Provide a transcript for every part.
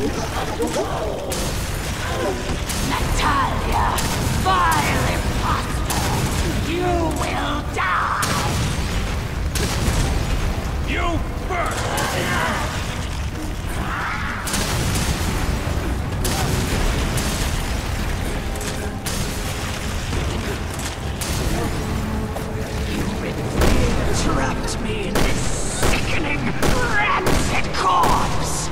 Natalia, vile imposter, you will die! You first! Trapped me in this sickening, rancid corpse!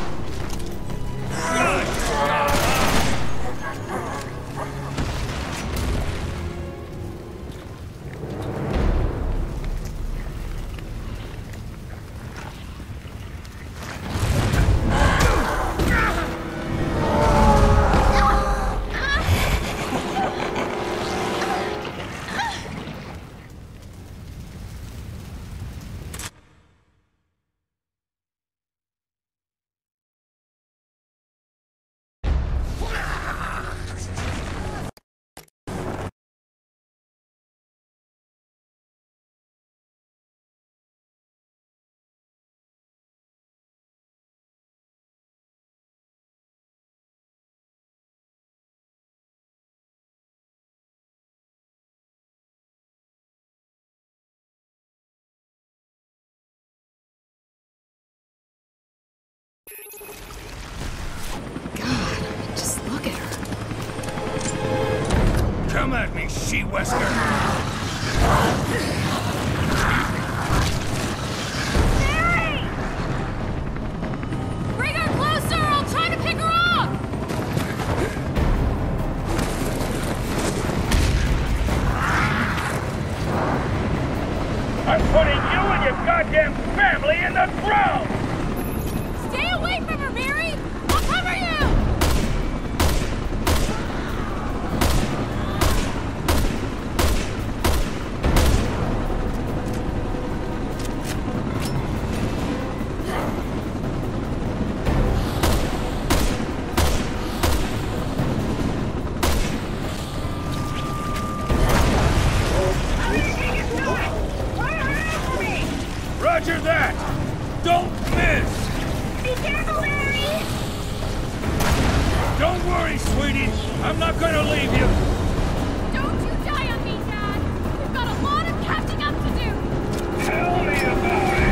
God, just look at her. Come at me, she-Wesker! Mary! Bring her closer! I'll try to pick her up! I'm putting you and your goddamn family in the ground! Stay away from her, Mary! I'll cover you! Roger that! Don't miss! Be careful, Mary! Don't worry, sweetie! I'm not gonna leave you! Don't you die on me, Dad! We've got a lot of catching up to do! Tell me about it!